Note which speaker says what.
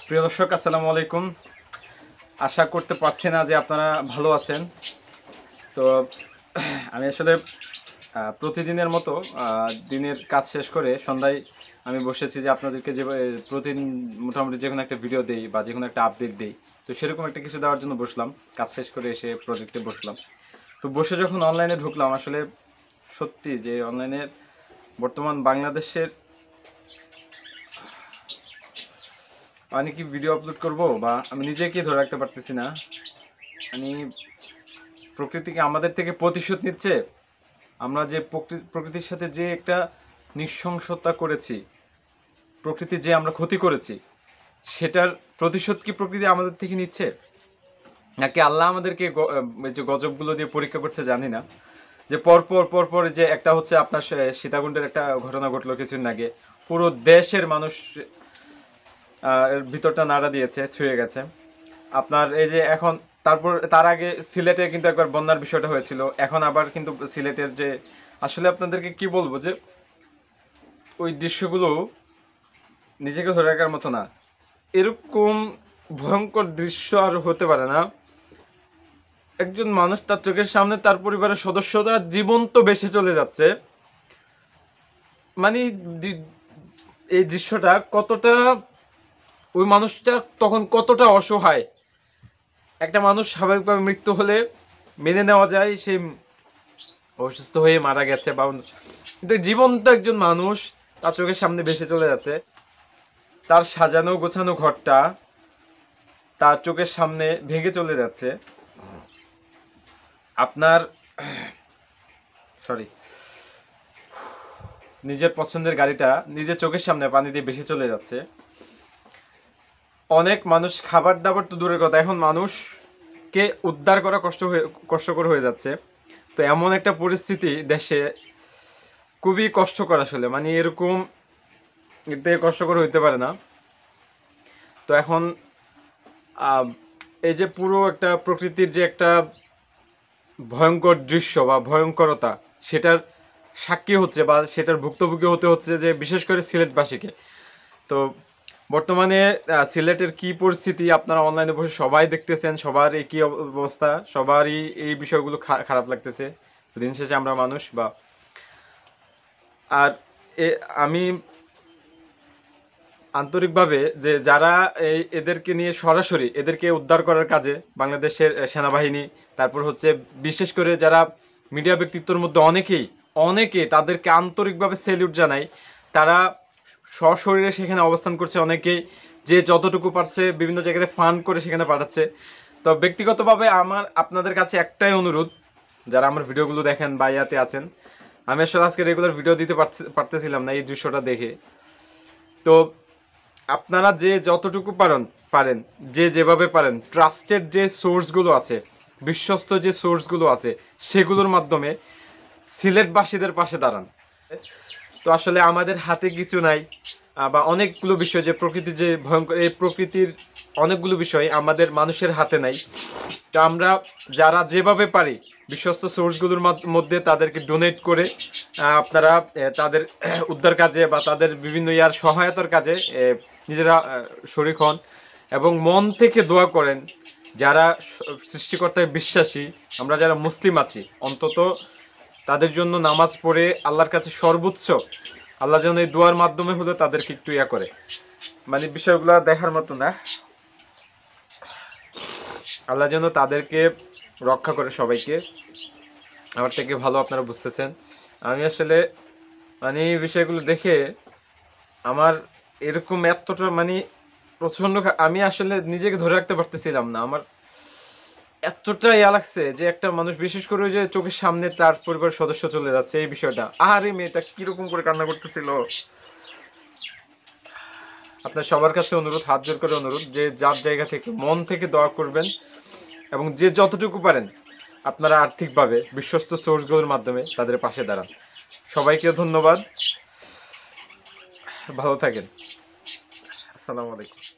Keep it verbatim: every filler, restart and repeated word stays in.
Speaker 1: প্রিয় দর্শক, আসসালামু আলাইকুম। আশা করতে পারছি না যে আপনারা ভালো আছেন। তো আমি আসলে প্রতিদিনের মতো দিনের কাজ শেষ করে সন্ধ্যায় আমি বসেছি যে আপনাদেরকে যে প্রতিদিন মোটামুটি যে কোনো একটা ভিডিও দেই বা যে কোনো একটা আপডেট দিই, তো সেরকম একটা কিছু দেওয়ার জন্য বসলাম। কাজ শেষ করে এসে প্রজেক্টে বসলাম। তো বসে যখন অনলাইনে ঢুকলাম, আসলে সত্যি যে অনলাইনের বর্তমান বাংলাদেশের আমি কি ভিডিও আপলোড করব বা আমি নিজেকে ধরে রাখতে পারতেছি না। মানে প্রকৃতিকে আমাদের থেকে প্রতিশোধ নিচ্ছে। আমরা যে প্রকৃতির সাথে যে একটা নৃশংসতা করেছি, প্রকৃতির যে আমরা ক্ষতি করেছি, সেটার প্রতিশোধ কি প্রকৃতি আমাদের থেকে নিচ্ছে, নাকি আল্লাহ আমাদেরকে যে গজবগুলো দিয়ে পরীক্ষা করছে জানি না। যে পরপর পরপর যে একটা হচ্ছে আপনার সীতাকুণ্ডের একটা ঘটনা ঘটলো কিছুদিন আগে, পুরো দেশের মানুষ ভিতরটা নাড়া দিয়েছে, ছুঁয়ে গেছে। আপনার এই যে এখন তারপর তার আগে সিলেটে কিন্তু একবার বন্যার বিষয়টা হয়েছিল, এখন আবার কিন্তু সিলেটের যে আসলে আপনাদেরকে কি বলবো, যে ওই দৃশ্যগুলো নিজেকে ধরে রাখার মতো না। এরকম ভয়ঙ্কর দৃশ্য আর হতে পারে না। একজন মানুষ তার চোখের সামনে তার পরিবারের সদস্যরা জীবন্ত বেঁচে চলে যাচ্ছে। মানে এই দৃশ্যটা কতটা, ওই মানুষটা তখন কতটা অসহায়। একটা মানুষ স্বাভাবিকভাবে মৃত্যু হলে মেনে নেওয়া যায়, সে অসুস্থ হয়ে মারা গেছে, বা কিন্তু জীবন্ত একজন মানুষ তার চোখের সামনে ভেসে চলে যাচ্ছে। তার সাজানো গোছানো ঘরটা তার চোখের সামনে ভেঙে চলে যাচ্ছে। আপনার সরি নিজের পছন্দের গাড়িটা নিজের চোখের সামনে পানি দিয়ে ভেসে চলে যাচ্ছে। অনেক মানুষ, খাবার দাবার তো দূরের কথা, এখন মানুষকে উদ্ধার করা কষ্ট হয়ে কষ্টকর হয়ে যাচ্ছে। তো এমন একটা পরিস্থিতি দেশে খুবই কষ্টকর আসলে। মানে এরকম এর থেকে কষ্টকর হইতে পারে না। তো এখন এই যে পুরো একটা প্রকৃতির যে একটা ভয়ঙ্কর দৃশ্য বা ভয়ঙ্করতা, সেটার সাক্ষী হচ্ছে বা সেটার ভুক্তভোগী হতে হচ্ছে যে বিশেষ করে সিলেটবাসীকে। তো বর্তমানে সিলেটের কি পরিস্থিতি আপনারা অনলাইনে বসে সবাই দেখতেছেন, সবার এই কি অবস্থা, সবারই এই বিষয়গুলো খারাপ লাগতেছে। দিন শেষে আমরা মানুষ। বা আর আমি আন্তরিকভাবে যে যারা এই এদেরকে নিয়ে সরাসরি এদেরকে উদ্ধার করার কাজে বাংলাদেশের সেনাবাহিনী, তারপর হচ্ছে বিশেষ করে যারা মিডিয়া ব্যক্তিত্বের মধ্যে অনেকেই অনেকে তাদেরকে আন্তরিকভাবে স্যালিউট জানাই। তারা সশরীরে সেখানে অবস্থান করছে, অনেকেই যে যতটুকু পারছে বিভিন্ন জায়গায় ফান্ড করে সেখানে পাঠাচ্ছে। তো ব্যক্তিগতভাবে আমার আপনাদের কাছে একটাই অনুরোধ, যারা আমার ভিডিওগুলো দেখেন বা ইয়াতে আছেন, আমি আসলে আজকে রেগুলার ভিডিও দিতে পারতেছিলাম না এই দৃশ্যটা দেখে। তো আপনারা যে যতটুকু পারেন পারেন যে যেভাবে পারেন, ট্রাস্টেড যে সোর্সগুলো আছে, বিশ্বস্ত যে সোর্সগুলো আছে, সেগুলোর মাধ্যমে সিলেটবাসীদের পাশে দাঁড়ান। তো আসলে আমাদের হাতে কিছু নাই, বা অনেকগুলো বিষয় যে প্রকৃতির যে ভয়ঙ্কর, এই প্রকৃতির অনেকগুলো বিষয় আমাদের মানুষের হাতে নাই। তো আমরা যারা যেভাবে পারি বিশ্বস্ত সোর্সগুলোর মধ্যে তাদেরকে ডোনেট করে আপনারা তাদের উদ্ধার কাজে বা তাদের বিভিন্ন ইয়ার সহায়তার কাজে নিজেরা শরীক হন এবং মন থেকে দোয়া করেন। যারা সৃষ্টিকর্তায় বিশ্বাসী, আমরা যারা মুসলিম আছি, অন্তত তাদের জন্য নামাজ পড়ে আল্লাহর কাছে সর্বোচ্চ আল্লাহ যেন এই দোয়ার মাধ্যমে হলে তাদেরকে একটু ইয়া করে। মানে বিষয়গুলো দেখার মতো না। আল্লাহ যেন তাদেরকে রক্ষা করে সবাইকে। আমার থেকে ভালো আপনারা বুঝতেছেন। আমি আসলে মানে এই বিষয়গুলো দেখে আমার এরকম এতটা মানে প্রচন্ড, আমি আসলে নিজেকে ধরে রাখতে পারতেছিলাম না। আমার এতটা ইয়া লাগছে যে একটা মানুষ, বিশেষ করে যে চোখের সামনে তার পরিবারের সদস্য চলে যাচ্ছে, এই বিষয়টা। আর এই মেয়েটা কিরকম করে কান্না করতেছিল। আপনার সবার কাছে অনুরোধ, হাত জোর করে অনুরোধ, যে যার জায়গা থেকে মন থেকে দোয়া করবেন এবং যে যতটুকু পারেন আপনারা আর্থিকভাবে বিশ্বস্ত সোর্সগুলোর মাধ্যমে তাদের পাশে দাঁড়ান। সবাইকে ধন্যবাদ, ভালো থাকেন। আসসালামু আলাইকুম।